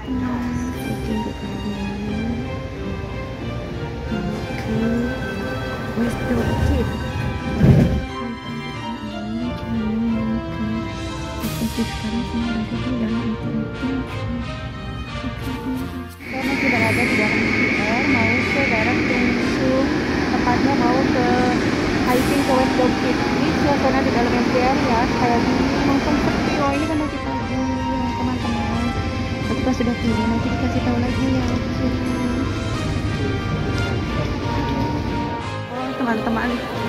teman-teman, hiking ke Karanganyar, mau ke West Dorchit. Tapi sekarang semua berada di dalam hiking. Karena sudah ada di dalam PR, mau ke daerah Tungsung, tepatnya mau ke hiking ke West Dorchit. Ini suasana di dalam MTR ya, kayak gini, langsung sepi. Oh ini kan masih pagi teman-teman. Kita sudah pilih, nanti dikasih tahu lagi ya. Oh teman-teman,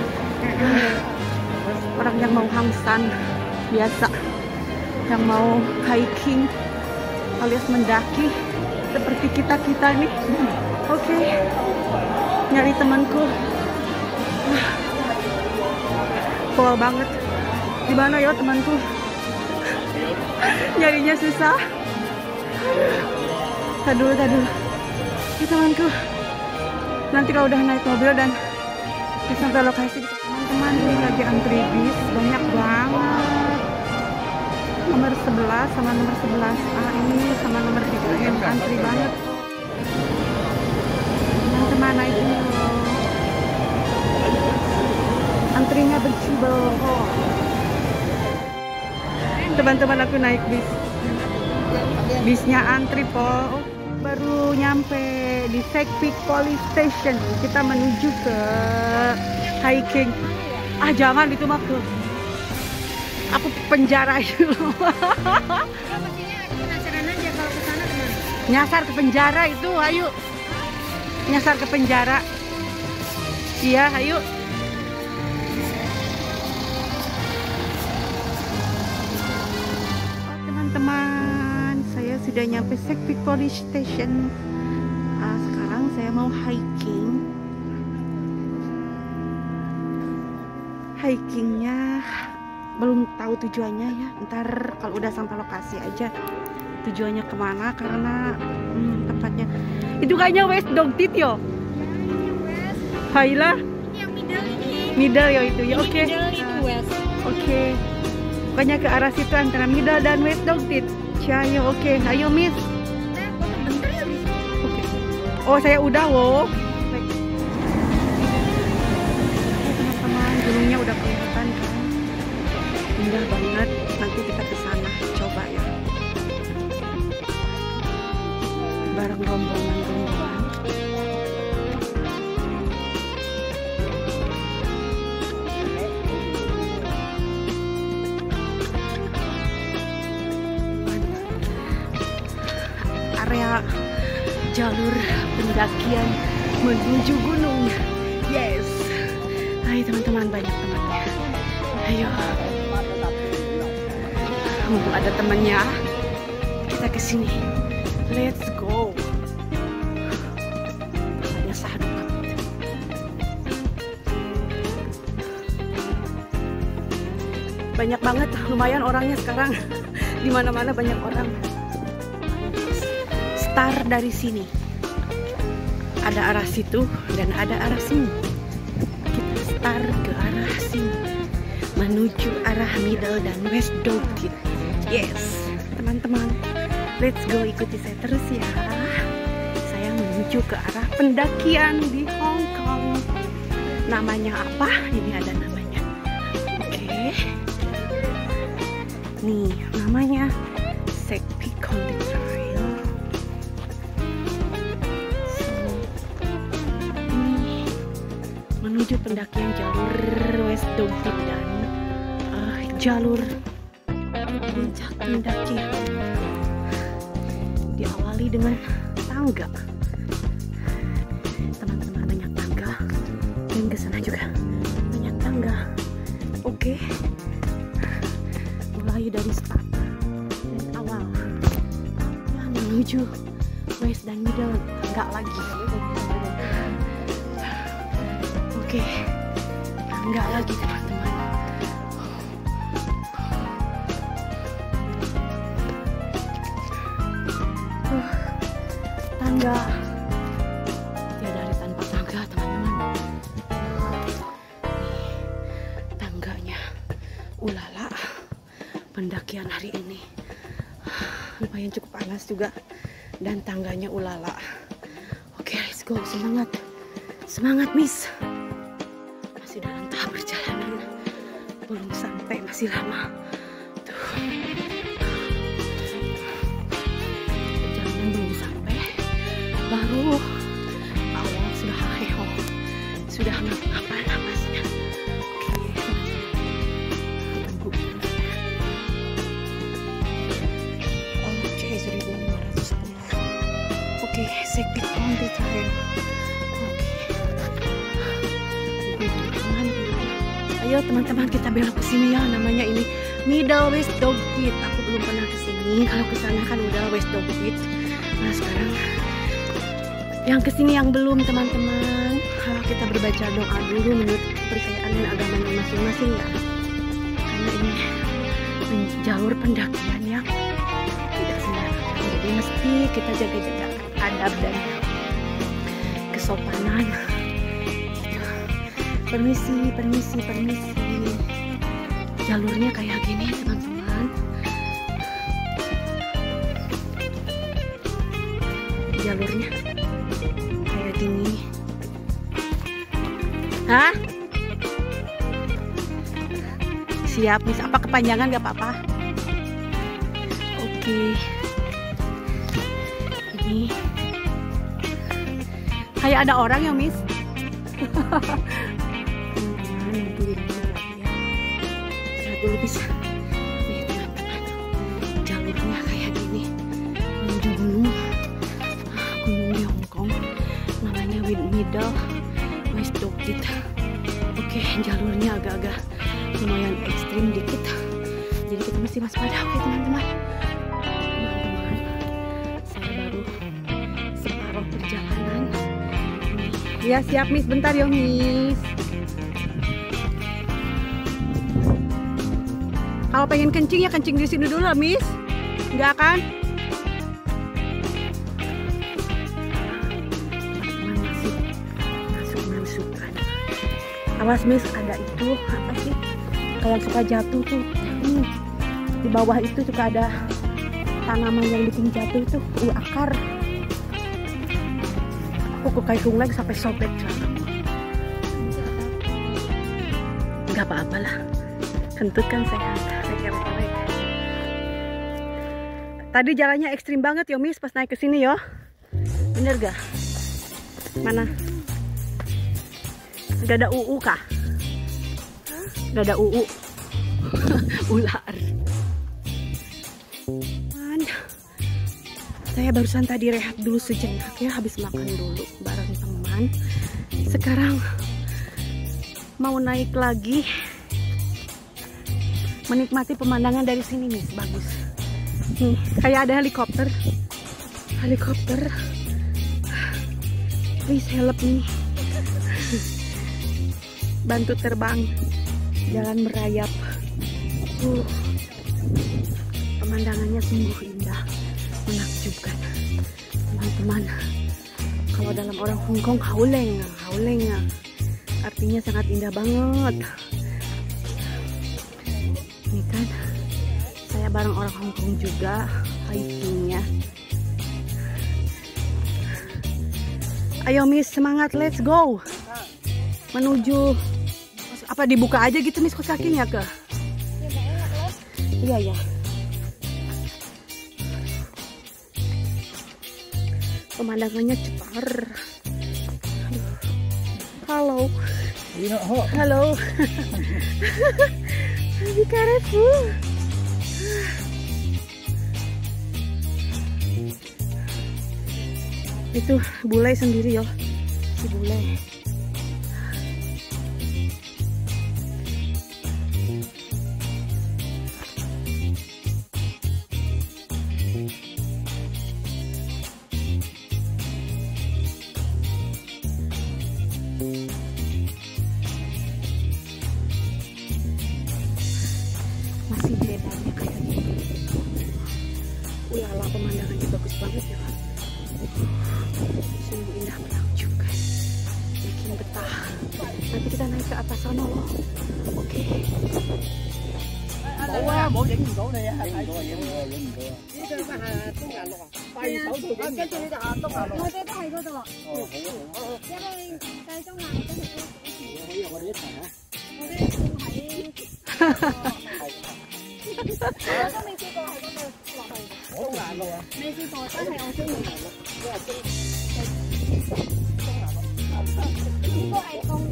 orang yang mau hangsan biasa, yang mau hiking alias mendaki seperti kita nih. Oke, nyari temanku. Poa banget. Di mana ya temanku? Nyarinya susah. Tadul. Ini temanku. Nanti kalau udah naik mobil dan sampai lokasi, teman-teman ini lagi antri bis banyak banget. Nomor 11 sama nomor 11A ini sama nomor 3M antri banget. Teman-teman naik ini loh. Antrinya bercibel. Teman-teman aku naik bis. Bisnya antri po. Baru nyampe di Sekpik Police Station. Kita menuju ke hiking. Ah jangan itu mah ke. Aku penjara itu. Penasaran aja kalau ke sana kemana? Nyasar ke penjara itu, ayo. Nyasar ke penjara. Iya, ayo. Teman-teman, saya sudah nyampe Sekpik Police Station. Sekarang saya mau hiking. Hikingnya belum tahu tujuannya ya. Ntar kalau udah sampai lokasi aja tujuannya kemana, karena tempatnya itu kayaknya West Dorchit yo. Haila. Ini yang middle ini. Middle ya itu ya. Oke. Middle itu west. Oke. Pokoknya ke arah situ antara Middle dan West Dorchit. Ayo, oke. Ayo Miss. Nah, foto bentar ya bisa. Oke. Oh saya udah wo. Teman-teman, gunungnya udah kelihatan kan. Indah banget. Nanti kita ke sana coba ya. Bareng rombongan. Area jalur pendakian menuju gunung. Yes. Hai teman-teman, banyak temannya. Ayo. Mumpung ada temannya, kita ke sini. Let's go. Hanya sahadu banget. Banyak banget, lumayan orangnya sekarang. Di mana-mana banyak orang. Start dari sini. Ada arah situ dan ada arah sini. Kita start ke arah sini, menuju arah Middle dan West Dorchit. Yes, teman-teman, let's go, ikuti saya terus ya. Saya menuju ke arah pendakian di Hong Kong. Namanya apa? Ini ada namanya. Oke. Nih, namanya Sekpik Konting Trail. Ini menuju pendakian jalur West Dorchit dan jalur puncak pendakian. Diawali dengan tangga. Teman-teman, banyak tangga. Dan ke sana juga banyak tangga. Oke. Mulai dari start dan awal. Ya, menuju West dan Middle, tangga lagi. Oke. Tangga lagi teman-teman. Tangga, tiada hari tanpa tangga teman-teman. Tangganya, ulala, pendakian hari ini lumayan cukup panas juga. dan tangganya ulala. Oke, let's go. Semangat. Semangat, Miss. Masih dalam tahap perjalanan. Belum sampai, masih lama. Tuh. Perjalanan belum sampai. Baru awal sudah heho. Sudah ngapa napasnya. Oke, 1510. Oke, second on the trail. Ayo teman-teman, kita belok ke sini ya. Namanya ini Middle West Dog Pit. Aku belum pernah ke sini. Kalau ke sana kan udah West Dog Pit. Nah, sekarang yang ke sini yang belum, teman-teman. Kita berbaca doa dulu menurut kepercayaan dan agamanya masing-masing ya. Karena ini jalur pendakian yang tidak sembarangan. Jadi mesti kita jaga-jaga adab dan kesopanan. Permisi, permisi, permisi. Jalurnya kayak gini, teman-teman. Jalurnya kayak gini. Hah? Siap, Miss. Apa kepanjangan gak apa-apa? Oke. Ini kayak ada orang ya, Miss. Dulu bisa nih teman-teman, jalurnya kayak gini menuju gunung di Hong Kong, namanya Middle West Dog Pit. Oke, jalurnya agak-agak lumayan ekstrim dikit, jadi kita mesti waspada. Oke teman-teman, saya baru separuh perjalanan. Ya siap, Miss, bentar ya, Miss. Kalau pengen kencing ya kencing di sini dulu, Miss. Enggak kan? Teman-teman masih masuk-masukan. Awas, Miss, ada itu apa sih? Kayak suka jatuh tuh. Di bawah itu suka ada tanaman yang bikin jatuh itu, akar. Aku kekaitung lagi sampai sobek celana. Enggak apa-apa lah. Kentut kan sehat. Tadi jalannya ekstrim banget ya, Miss, pas naik ke sini ya. Bener gak? Mana? Gak ada UU kah? Gak ada UU. Ular. Saya barusan tadi rehat dulu sejenak ya, habis makan dulu bareng teman. Sekarang mau naik lagi. Menikmati pemandangan dari sini, Miss, bagus. Nih, kayak ada helikopter. Helikopter. Please help me. Bantu terbang. Jalan merayap. Pemandangannya sungguh indah, menakjubkan. Teman-teman, kalau dalam orang Hong Kong hauleng. Artinya sangat indah banget. Ini kan saya bareng orang Hong Kong juga hikingnya. Ayo, Miss, semangat, let's go. Menuju apa, dibuka aja gitu, Miss, kos kakinya ke? Iya ya. Pemandangannya cetar. Halo. Halo. Be careful. Itu bule sendiri ya, si bule. Masih bedanya kayak gini. Ulala, pemandangannya bagus banget ya. Sungguh indah, menakjubkan, bikin betah. Nanti kita naik ke atas sana loh. Oke. 冇啊，冇影唔到你啊，影唔到啊，影唔到啊，影唔到啊。呢個係東亞綠啊，快手套跟住呢個下東亞綠。 我哋都喺嗰度。 哦，好啊，好啊。 因為計中亞真係都幾時。 可以，我哋一齊啊。 我哋仲喺。我都未試過喺嗰度落去。 東亞綠啊。 未試過，真係我中意。 呢個東亞綠。 呢個係東。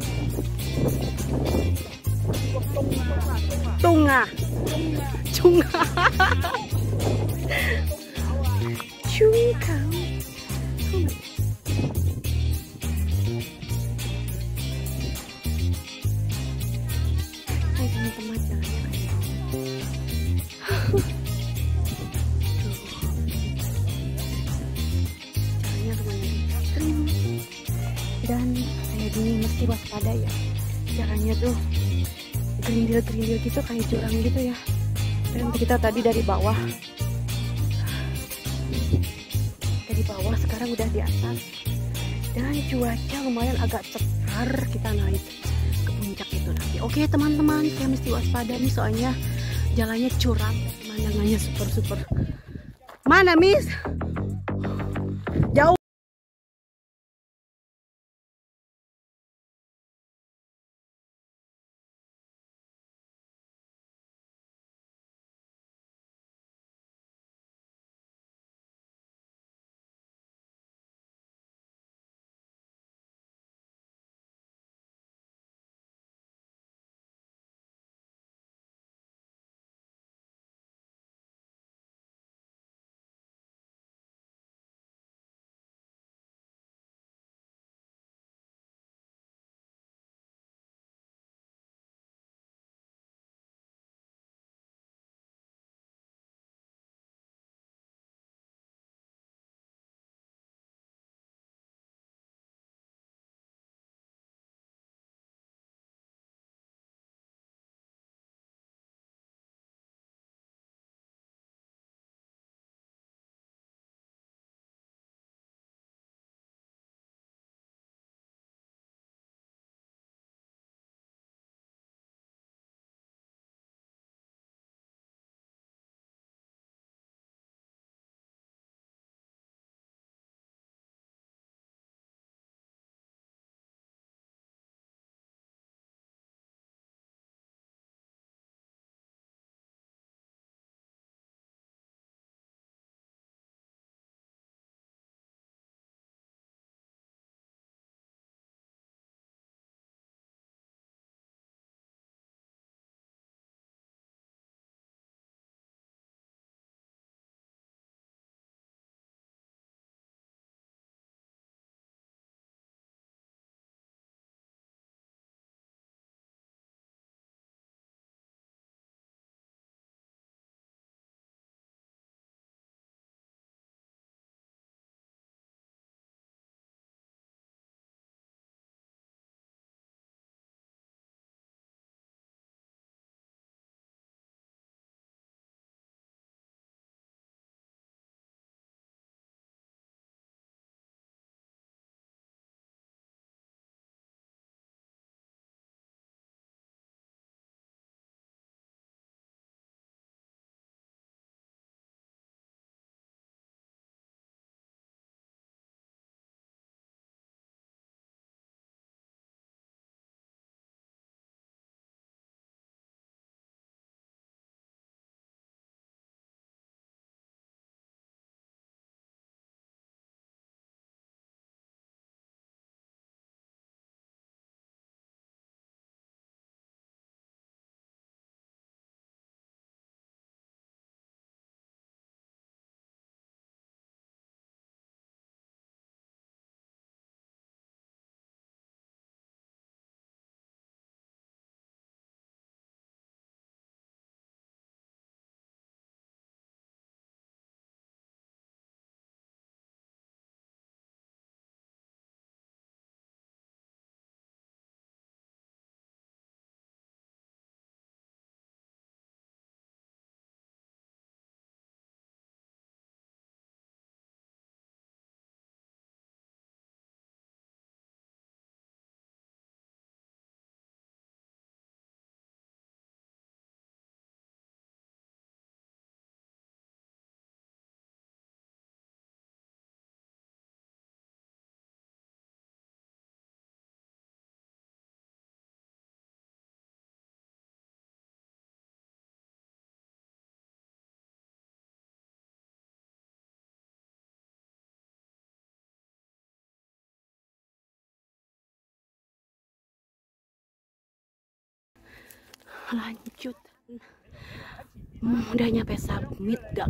東啊，中啊，中口。Hai teman-teman, jalannya kayak jalannya lumayan ekstrim dan kayak gini mesti waspada ya. Jalannya tuh gerindil-gerindil gitu kayak jurang gitu ya. Dan kita tadi dari bawah sekarang udah di atas dan cuaca lumayan agak cerah, kita naik ke puncak itu nanti. Oke teman-teman, saya mesti waspada nih soalnya jalannya curam, pemandangannya super mana Miss, jauh. lanjut. Udah nyampe summit gak?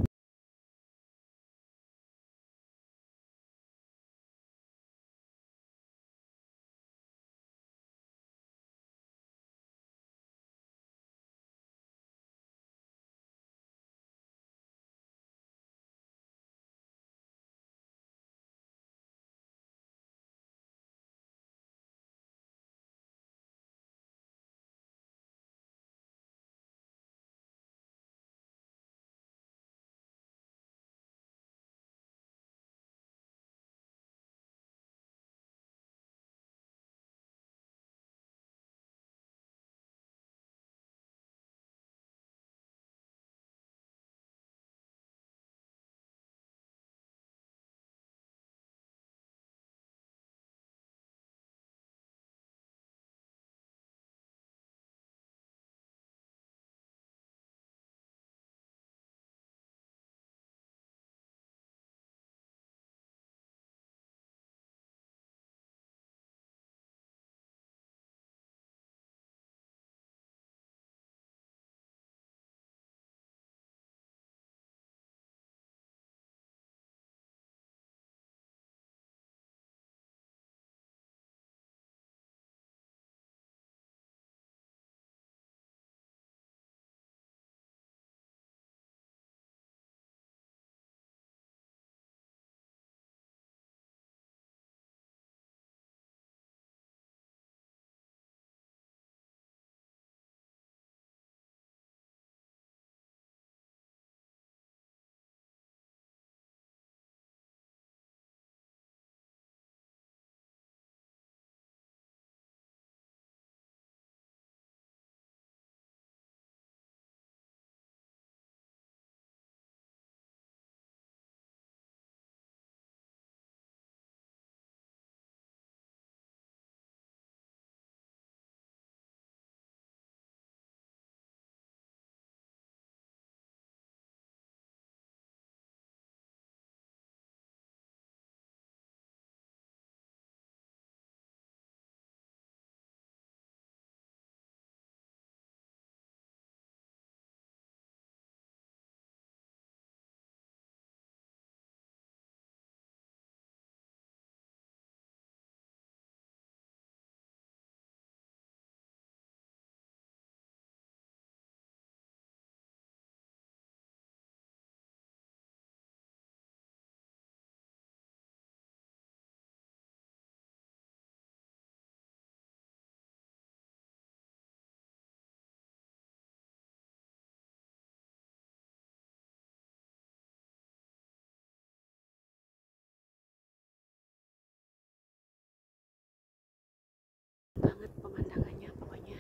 Banget pemandangannya pokoknya.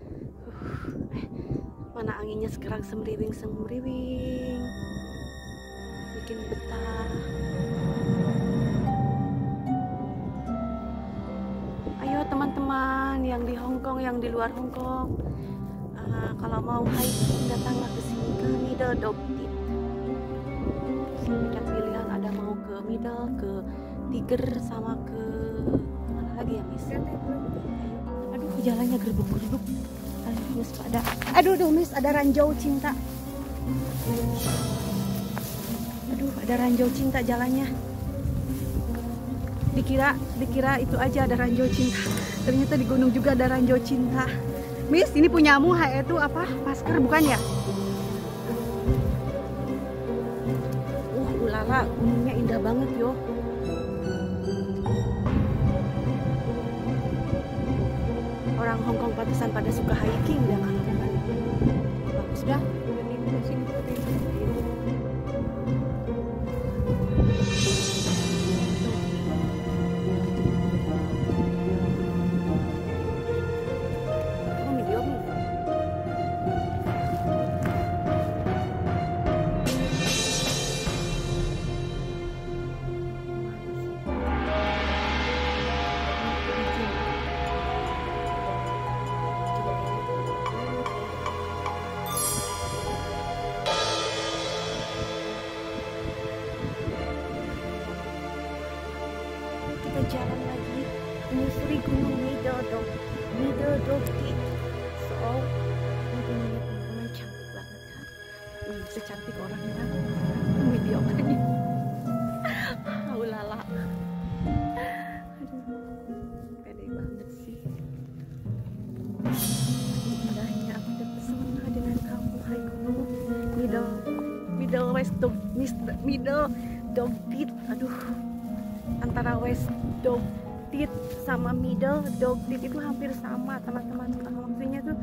Mana anginnya sekarang semriwing bikin betah. Ayo teman-teman yang di Hongkong, yang di luar Hongkong, kalau mau hiking datanglah ke sini, ke Middle Dog Tit. Sini banyak pilihan, ada mau ke Middle, ke Tiger, sama ke mana lagi ya Miss? Aduh jalannya gerbuk-gerbuk. Miss ada, aduh Miss ada ranjau cinta. Aduh ada ranjau cinta jalannya. Dikira itu aja ada ranjau cinta. Ternyata di gunung juga ada ranjau cinta. Miss ini punyamu itu apa? Masker bukan ya? Ulala gunungnya indah banget yo. Orang Hongkong pantesan pada suka hiking ya kan? Bagus dah. Jalan lagi menyusuri gunung Middle Dog Tit. So secantik orangnya videokannya. Ulala, aduh, pede banget sih. Indahnya aku terpesona dengan kamu, hai gunung. Middle West Dog, Middle Dog Tit. Aduh, antara West Dog Tit sama Middle Dog Tit itu hampir sama teman-teman. Maksudnya tuh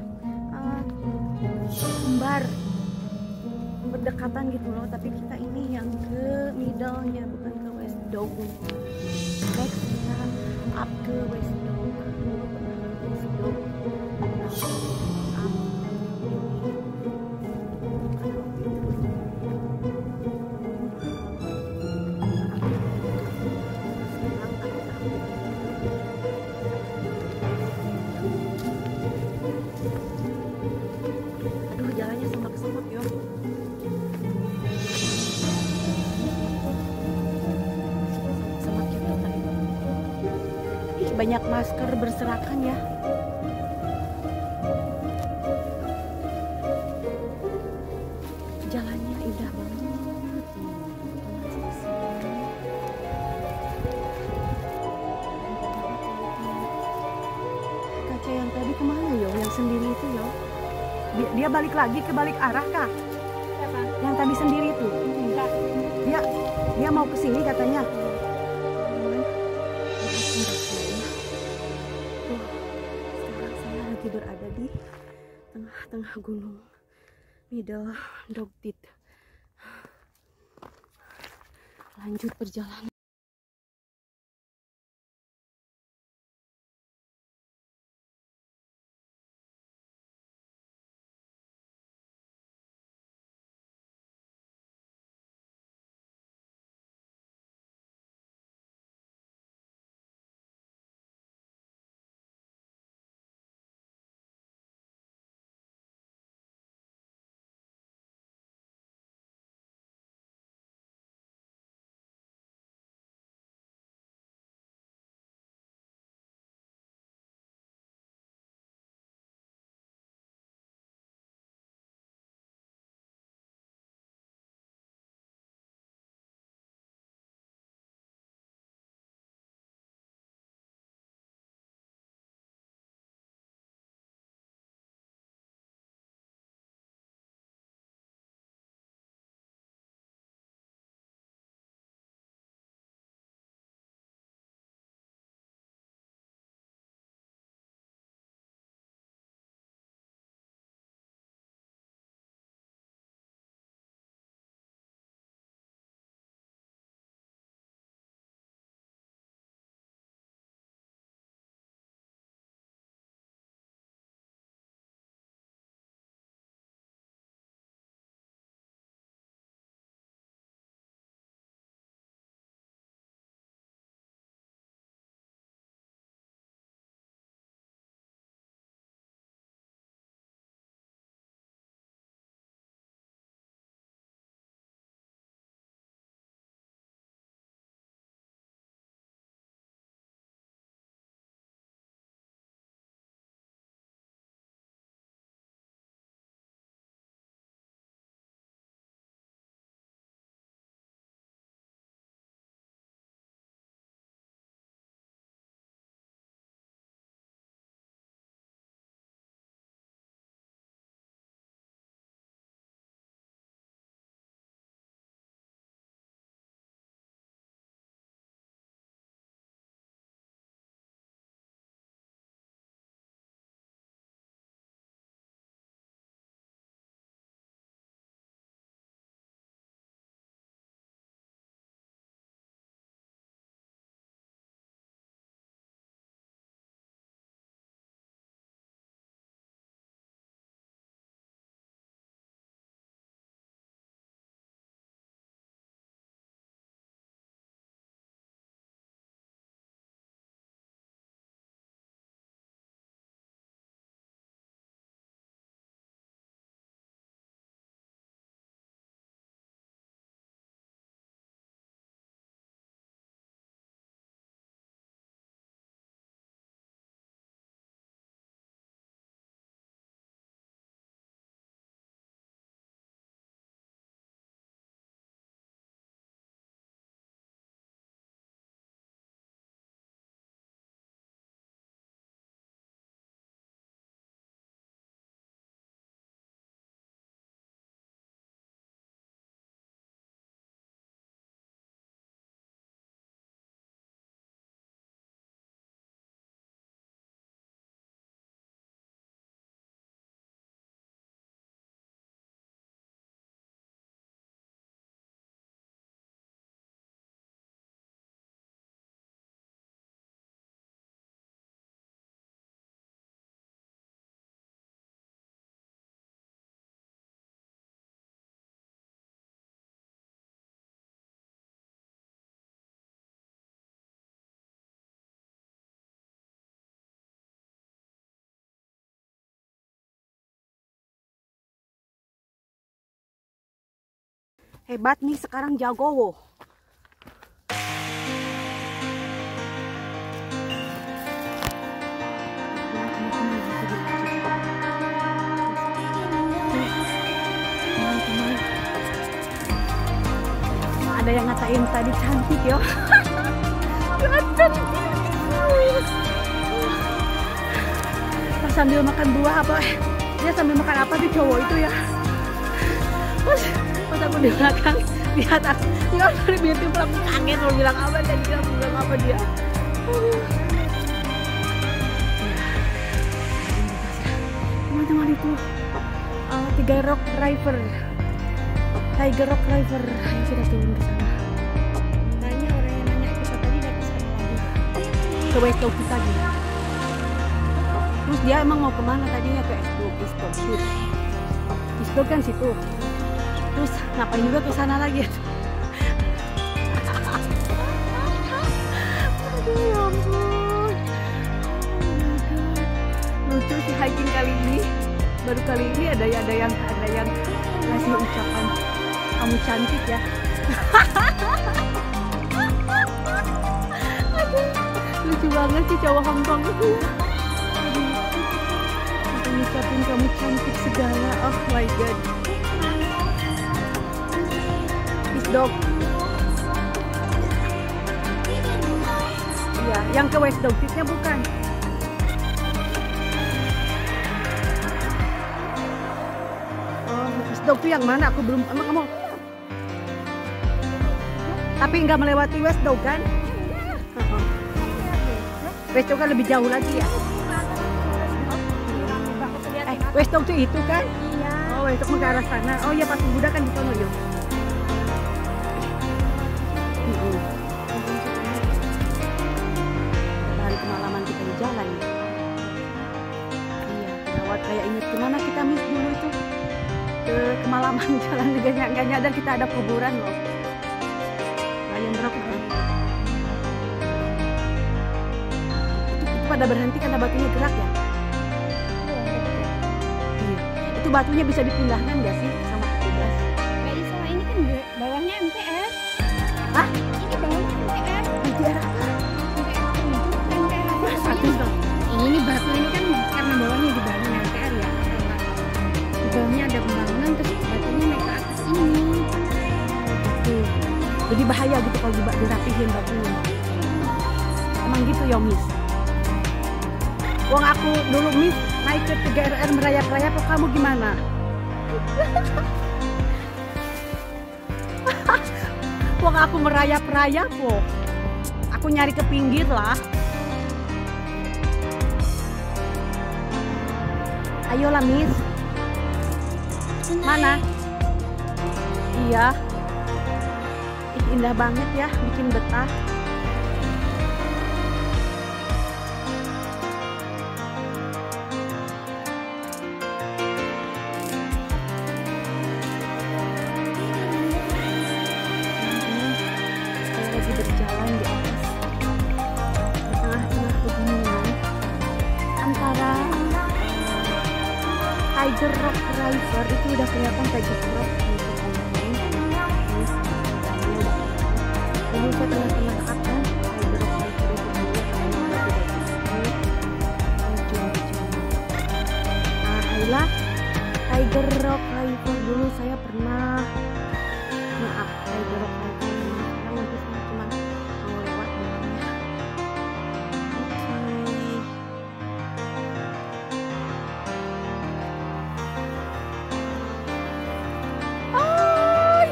kembar, berdekatan gitu loh. Tapi kita ini yang ke middle-nya, bukan ke West Dog. Next kita up ke West Dog. Belum pernah ke West Dog. Up. Aduh, jalannya semak-semak yo. Semak kita. Ih, banyak masker berserakan ya. Jalannya indah banget. Kaca yang tadi kemana yo? Yang sendiri itu yo? Dia balik lagi ke balik arah kah? Siapa? Yang tadi sendiri itu? Enggak. Dia mau ke sini katanya. Sekarang saya lagi berada di tengah-tengah gunung Middle Dog Tit. Lanjut perjalanan. Hebat nih sekarang jagowo. Ada yang ngatain tadi cantik yo. Pas sambil makan buah apa? Dia sambil makan apa sih cowok itu ya? Pas aku di belakang lihat aku, dia dari beauty vlog kaget mau bilang apa dan dia bilang apa dia. Teman-teman itu Tiger Rock River. Tiger Rock River yang sudah turun ke sana. Tanya orang yang nanya kita tadi dari sana lagi. Ke Westok kita gitu. Terus dia emang mau kemana tadinya ke Isdog kan situ. Terus ngapain juga ke sana lagi? Aduh ya ampun. Lucu sih hiking kali ini. Baru kali ini ada yang ngasih ucapan kamu cantik ya. Aduh, lucu banget sih cowok Hongkong itu ya. Aduh, ngucapin kamu cantik segala. Oh my god. Dog. Iya, yang ke West Dogfitnya bukan. Oh, West Dog itu yang mana? Aku belum. Emang kamu? Tapi nggak melewati West Dog kan? West Dog kan lebih jauh lagi ya. West Dog itu kan? Iya. Oh, West Dog ke arah sana. Oh iya, pas Buddha kan di sana yuk. Hari kemalaman kita di jalan. Iya, lewat kayak inget kemana kita miss dulu itu ke kemalaman jalan juga nggak nyadar kita ada kuburan loh. Lion Rock kan. Itu pada berhenti karena batunya gerak ya. Iya. Itu batunya bisa dipindahkan nggak sih sama petugas? Nggak bisa, ini kan bawahnya MTR. Hah? Ini bawahnya MTR. MTR apa? Satu dong. Ini batu ini kan karena bawahnya dibangun MTR ya. Di bawahnya ada pembangunan terus batunya naik ke atas ini. Jadi bahaya gitu kalau dirapihin batunya. Emang gitu ya Miss? Wong aku dulu Miss naik ke 3RR merayap-rayap, kok kamu gimana? Wong aku merayap-rayap kok. Aku nyari ke pinggir lah. Ayolah Miss. Mana? Iya. Ih, indah banget ya, bikin betah. Saya lagi berjalan di atas tengah-tengah pegunungan antara Tiger Rock River. Itu udah kelihatan Tiger Rock River ini saya tengah-tengah akan Tiger Rock River itu nah inilah Tiger Rock River. Dulu saya pernah maaf Tiger Rock River, sekarang nanti saya cuma mau lewat bawahnya. Hai,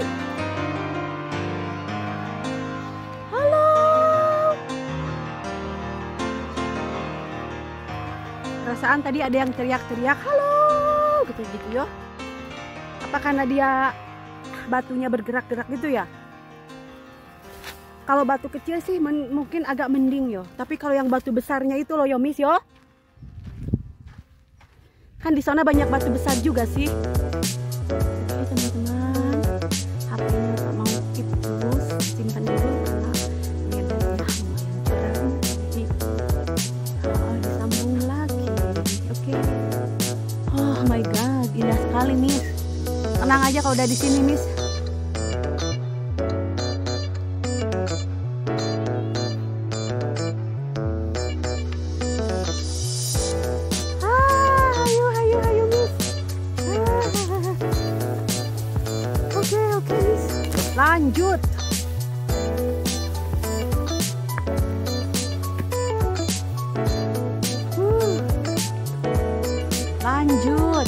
halo. Perasaan tadi ada yang teriak-teriak halo gitu ya. Apa karena dia batunya bergerak-gerak gitu ya? Kalau batu kecil sih mungkin agak mending yo. Tapi kalau yang batu besarnya itu loh yo Miss yo. Kan di sana banyak batu besar juga sih. Oke teman-teman, HP-nya tak mau keep terus, simpan dulu karena medannya lumayan curam. Jadi disambung lagi. Oke. Oh my god, indah sekali Miss. Tenang aja kalau udah di sini Miss. Oke, lanjut. Lanjut.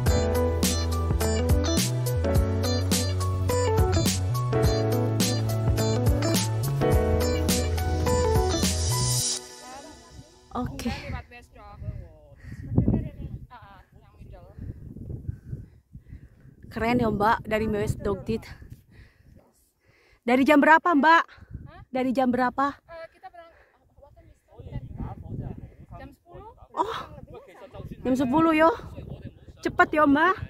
Oke. Keren ya Mbak, dari West Dogtit. Dari jam berapa Mbak? Dari jam berapa? Kita berangkat jam 10. Oh, jam 10 yo. Cepat ya Mbak.